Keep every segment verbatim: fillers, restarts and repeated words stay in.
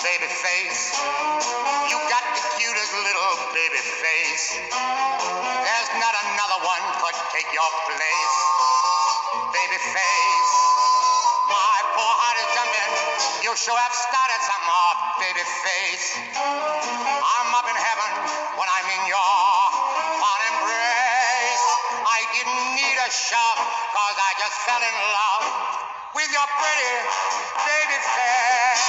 baby face. You got the cutest little baby face. There's not another one could take your place. Baby face, my poor heart is jumping. You sure have started something off, baby face. I'm up in heaven when I'm in your fond embrace. I didn't need a shove, cause I just fell in love with your pretty baby face.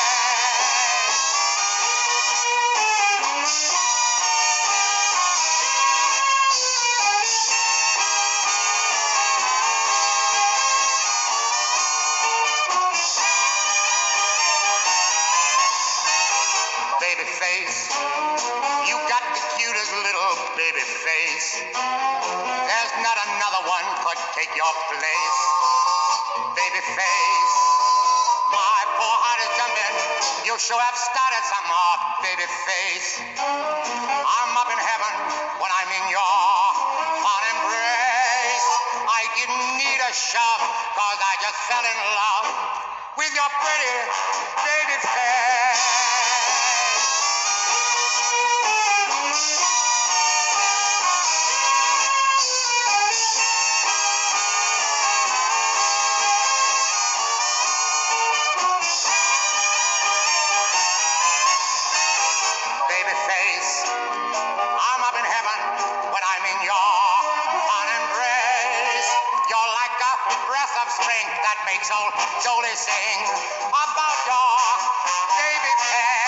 Baby face, you got the cutest little baby face. There's not another one could take your place. Baby face, my poor heart is jumping. You sure have started something off, baby face. I'm up in heaven when I'm in your fond embrace. I didn't need a shove, cause I just fell in love with your pretty baby face. Baby face, I'm up in heaven when I'm in your fond embrace. You're like a breath of spring that makes old Jolson sing about your baby face.